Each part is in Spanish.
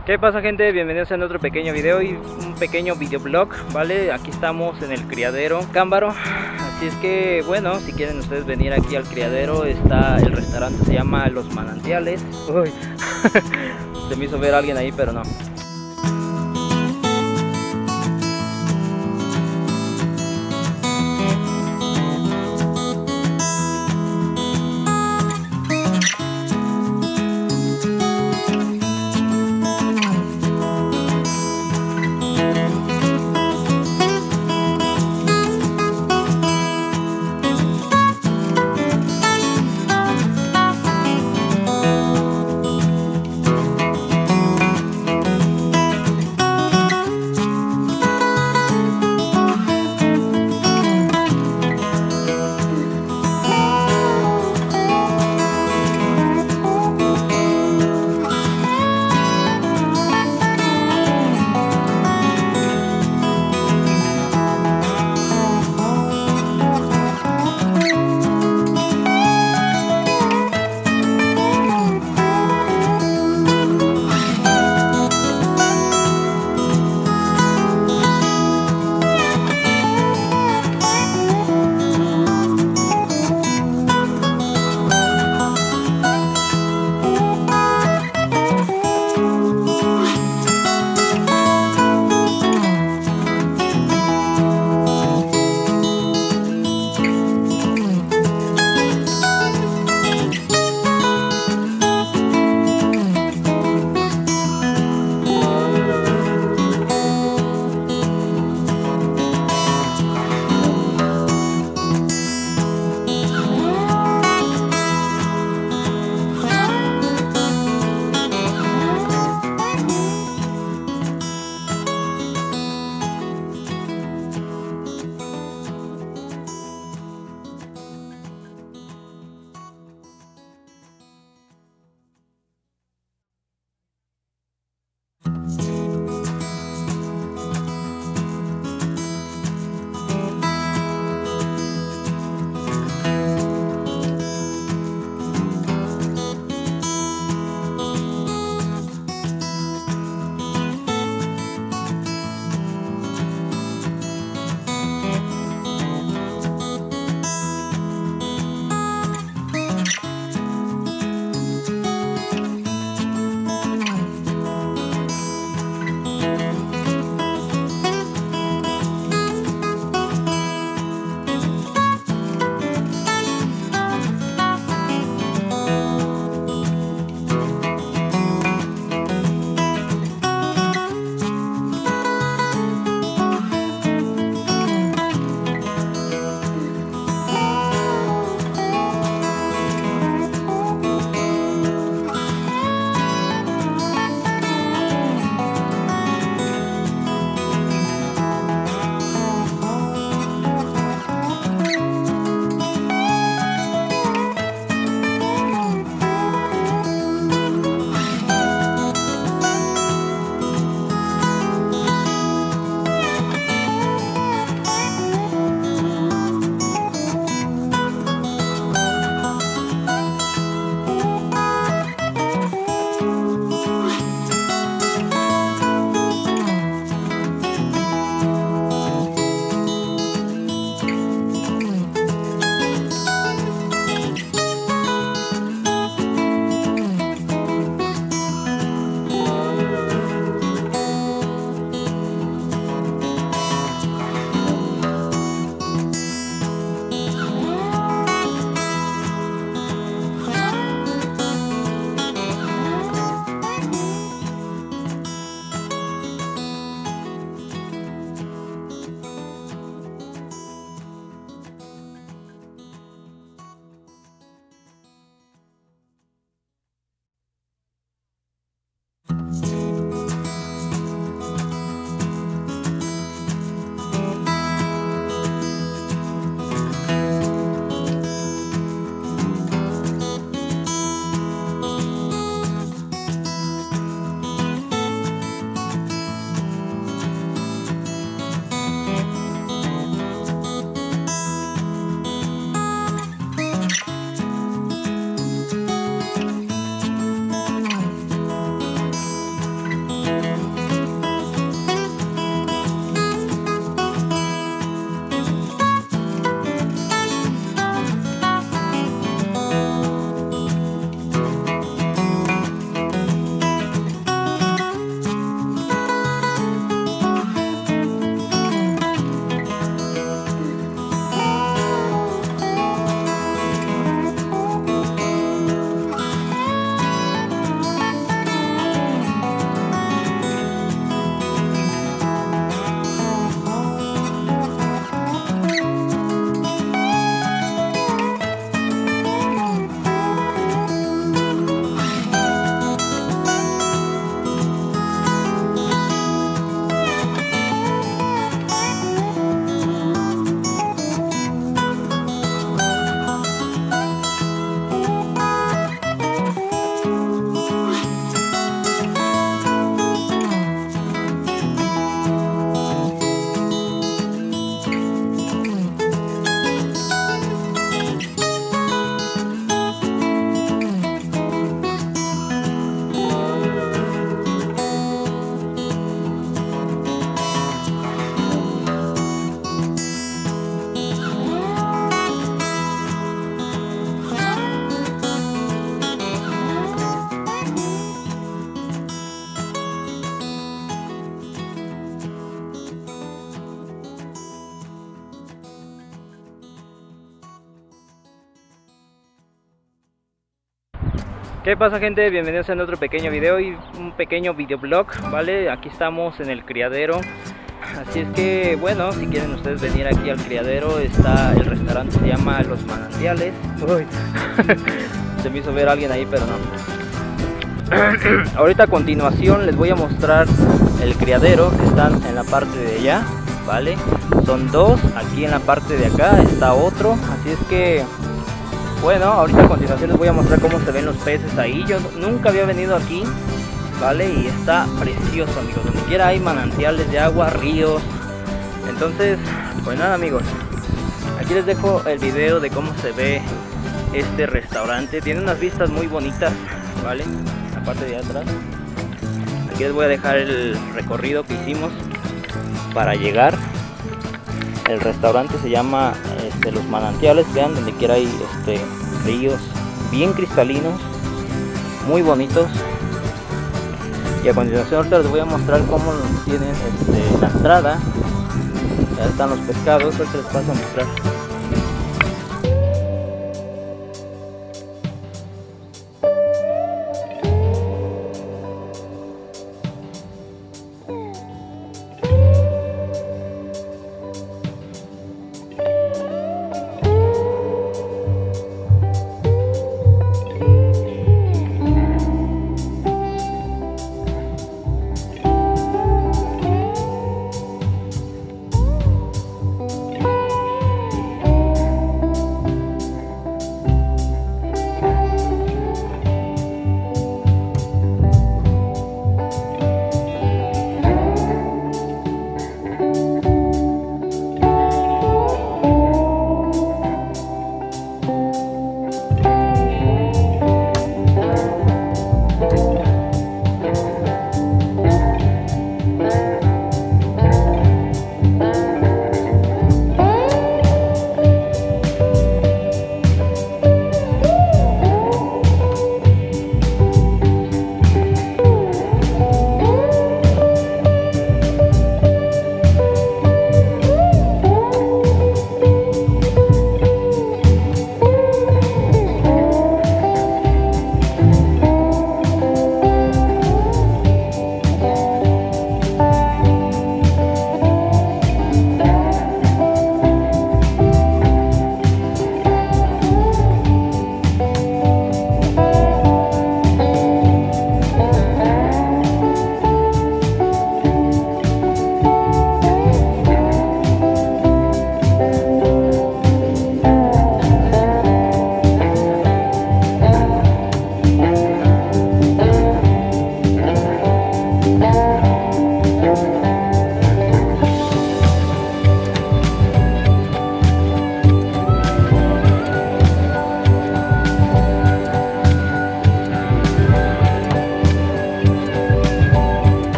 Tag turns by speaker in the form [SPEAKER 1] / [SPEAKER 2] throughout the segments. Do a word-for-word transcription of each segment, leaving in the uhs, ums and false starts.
[SPEAKER 1] ¿Qué pasa, gente? Bienvenidos a otro pequeño video y un pequeño videoblog, ¿vale? Aquí estamos en el criadero Cámbaro. Así es que, bueno, si quieren ustedes venir aquí al criadero, está el restaurante, se llama Los Manantiales. Uy, se me hizo ver a alguien ahí, pero no. ¿Qué pasa, gente? Bienvenidos a otro pequeño video y un pequeño videoblog, ¿vale? Aquí estamos en el criadero. Así es que, bueno, si quieren ustedes venir aquí al criadero, está el restaurante, se llama Los Manantiales. Uy. Se me hizo ver a alguien ahí, pero no. Ahorita a continuación les voy a mostrar el criadero, que están en la parte de allá, ¿vale? Son dos, aquí en la parte de acá está otro, así es que... Bueno, ahorita a continuación les voy a mostrar cómo se ven los peces ahí. Yo nunca había venido aquí, ¿vale? Y está precioso, amigos. Donde quiera hay manantiales de agua, ríos. Entonces, pues nada, amigos. Aquí les dejo el video de cómo se ve este restaurante. Tiene unas vistas muy bonitas, ¿vale? La parte de atrás. Aquí les voy a dejar el recorrido que hicimos para llegar. El restaurante se llama este, Los Manantiales. Vean, donde quiera hay este, ríos bien cristalinos, muy bonitos. Y a continuación ahorita les voy a mostrar cómo tienen este, la entrada. Ya están los pescados, ahorita les paso a mostrar.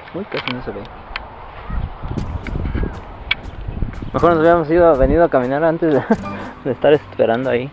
[SPEAKER 1] Uy, casi no se ve. Mejor nos hubiéramos ido, venido a caminar antes de, de estar esperando ahí.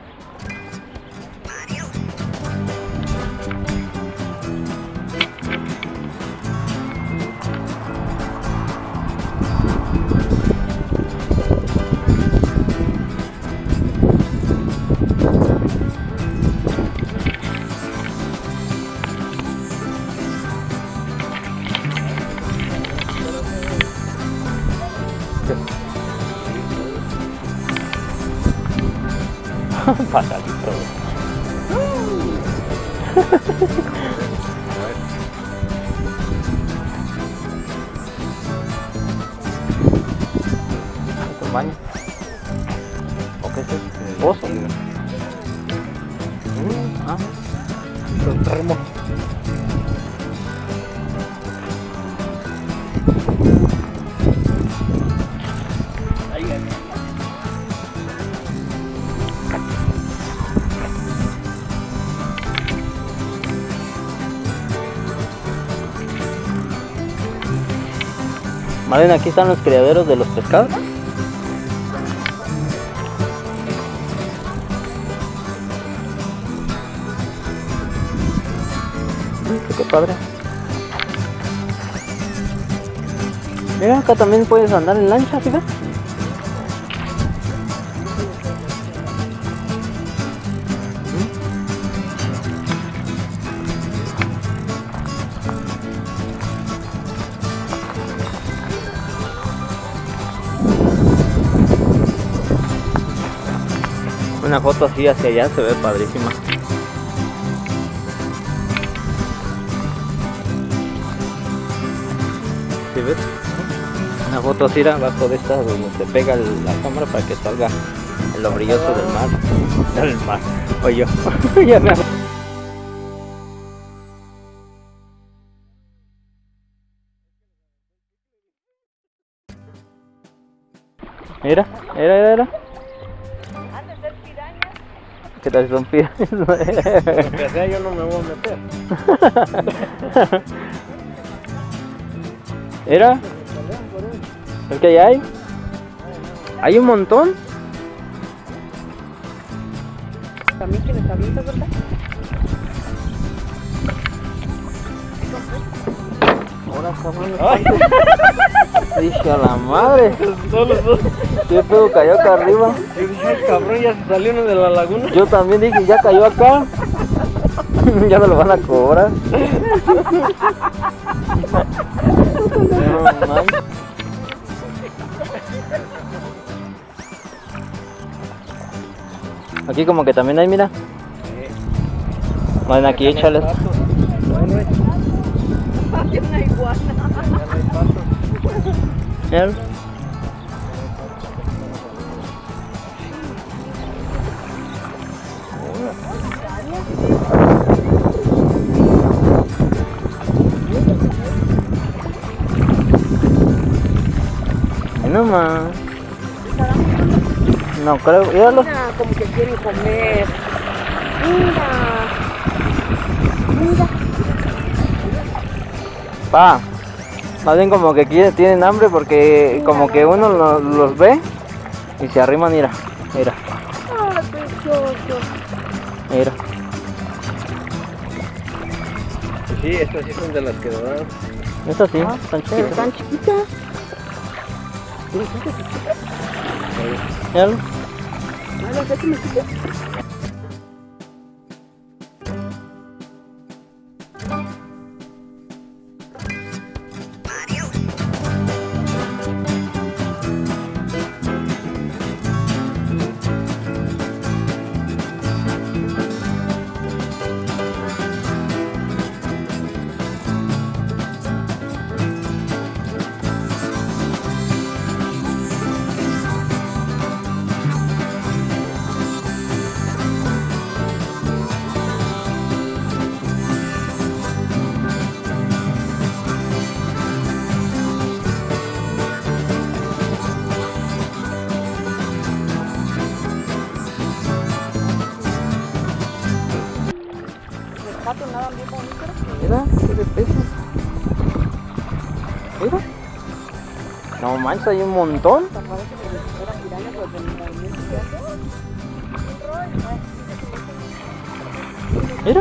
[SPEAKER 1] Pasa el ¿Es un baño? ¿O qué es eso? ¿Pozo? Ah, lo termo. Marlene, aquí están los criaderos de los pescados. Qué padre. Mira, acá también puedes andar en lancha, ¿sí ves? Una foto así hacia allá se ve padrísima. ¿Sí ves? Una foto así abajo de esta donde se pega la cámara para que salga lo brilloso del mar. Del mar. Oye yo. Ya me... Mira, mira, mira, mira. ¿Qué tal son pirañas? Lo
[SPEAKER 2] que sea, yo no me voy a meter.
[SPEAKER 1] Mira, ¿es que hay? Hay un montón.
[SPEAKER 3] También tienes avientas, ¿verdad?
[SPEAKER 1] Ahora cabrón. Dije a la madre. ¿Qué pedo cayó acá arriba?
[SPEAKER 2] Yo dije, ay cabrón, ya se salió uno de la laguna.
[SPEAKER 1] Yo también dije, ya cayó acá. Ya me lo van a cobrar. No, man. Aquí como que también hay, mira. Ven aquí, échales.
[SPEAKER 3] Hay una iguana.
[SPEAKER 1] Mira. No más. No creo, míralo.
[SPEAKER 3] Mira, como que quieren comer. Mira. Mira.
[SPEAKER 1] Pa, más bien como que quieren, tienen hambre porque como que uno lo, los ve y se arriman, mira, mira.
[SPEAKER 3] Ay, precioso.
[SPEAKER 1] Mira.
[SPEAKER 2] Sí, estas sí son de las que doraron.
[SPEAKER 1] Estas sí, están chiquitas.
[SPEAKER 3] Están chiquitas.
[SPEAKER 1] Míralo.
[SPEAKER 3] No sé si me quitas.
[SPEAKER 1] Mira, qué de peso. Mira. No manches, hay un montón. Mira.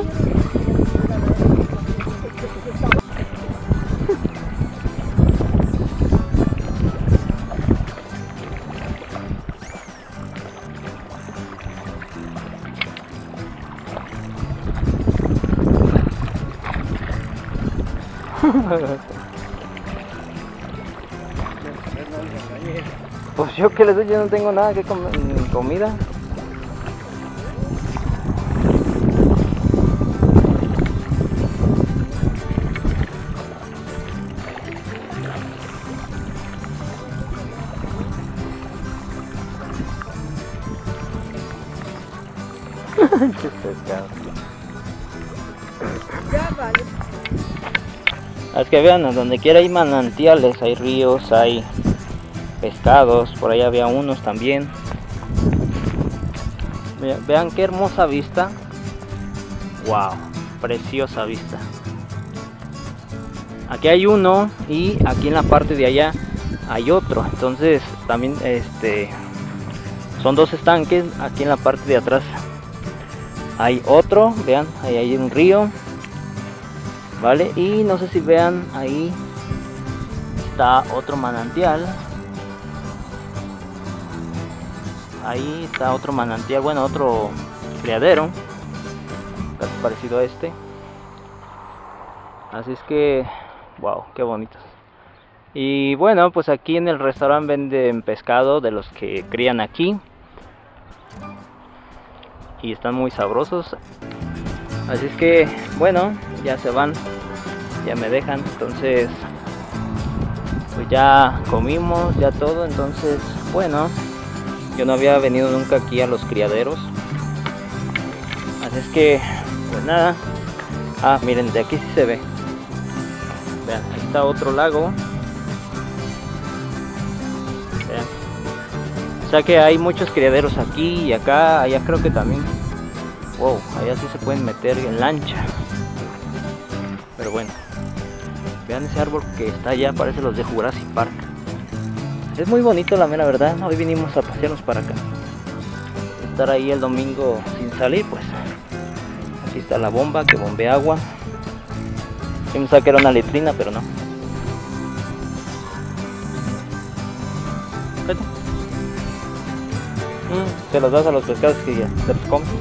[SPEAKER 1] Pues yo que les doy, yo no tengo nada que comer, ni comida. Qué pescado.
[SPEAKER 3] Ya vale.
[SPEAKER 1] Es que vean, a donde quiera hay manantiales, hay ríos, hay pescados, por ahí había unos también. Vean, vean qué hermosa vista. Wow, preciosa vista. Aquí hay uno y aquí en la parte de allá hay otro. Entonces también este son dos estanques. Aquí en la parte de atrás hay otro, vean, ahí hay un río. Vale, y no sé si vean, ahí está otro manantial. Ahí está otro manantial, bueno, otro criadero, casi parecido a este. Así es que, wow, qué bonitos. Y bueno, pues aquí en el restaurante venden pescado de los que crían aquí. Y están muy sabrosos. Así es que, bueno, ya se van, ya me dejan, entonces pues ya comimos, ya todo. Entonces, bueno, yo no había venido nunca aquí a los criaderos, así es que, pues nada. Ah, miren, de aquí sí se ve. Vean, ahí está otro lago. Vean. O sea que hay muchos criaderos aquí y acá, allá creo que también. Wow, allá sí se pueden meter en lancha. Pero bueno, vean ese árbol que está allá, parece los de Jurassic Park. Es muy bonito, la mera verdad. Hoy vinimos a pasearnos para acá. Estar ahí el domingo sin salir, pues. Aquí está la bomba que bombea agua. Yo pensaba que era una letrina, pero no. Mm, te los das a los pescados que ya te los comes.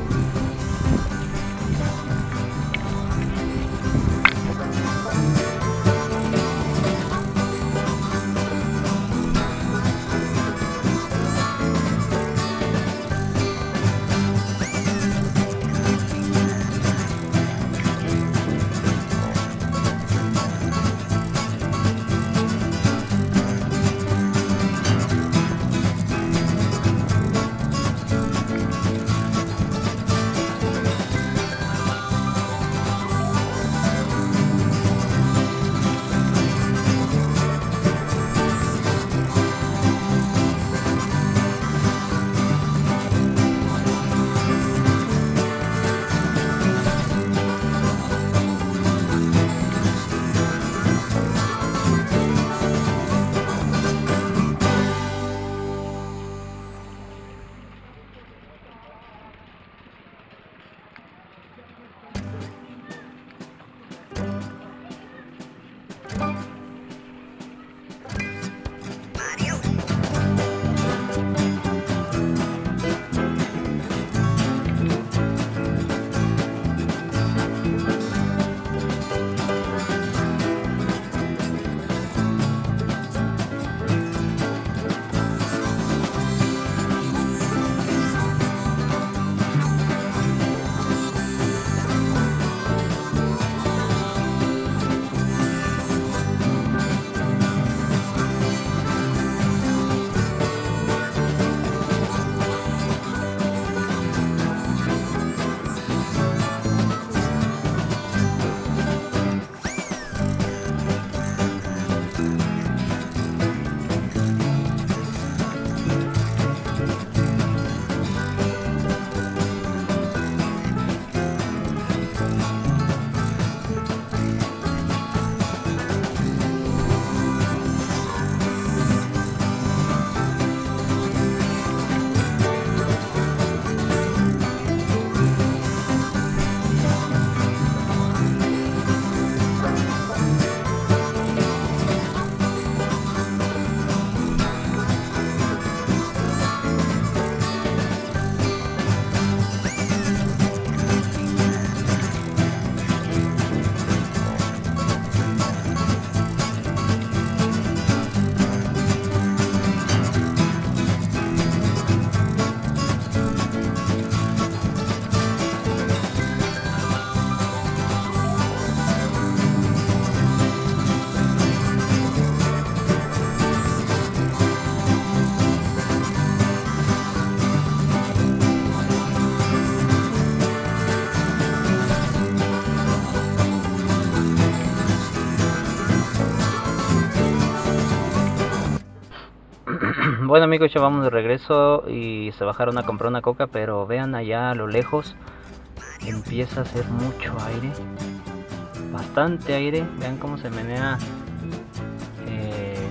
[SPEAKER 1] Bueno amigos, ya vamos de regreso y se bajaron a comprar una coca, pero vean allá a lo lejos empieza a hacer mucho aire, bastante aire. Vean cómo se menea, eh,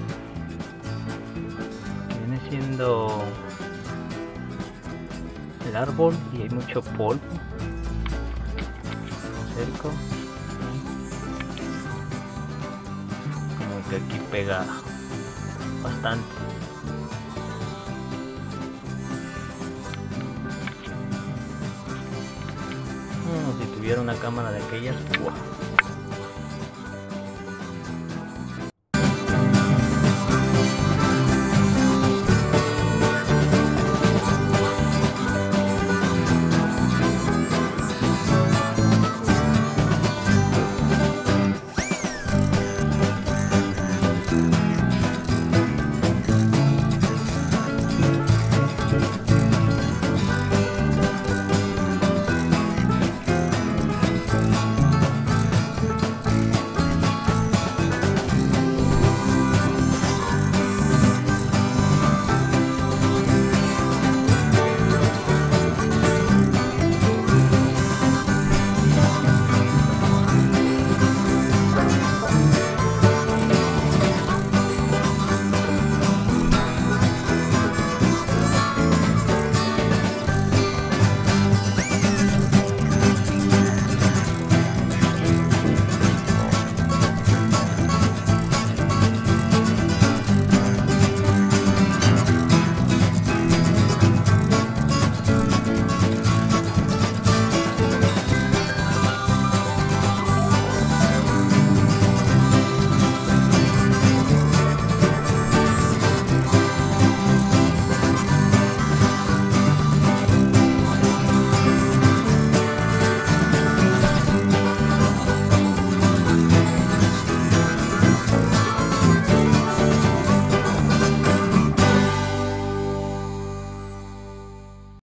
[SPEAKER 1] viene siendo el árbol y hay mucho polvo. Me acerco, como que aquí pega bastante. Si tuviera una cámara de aquellas, ¡wow!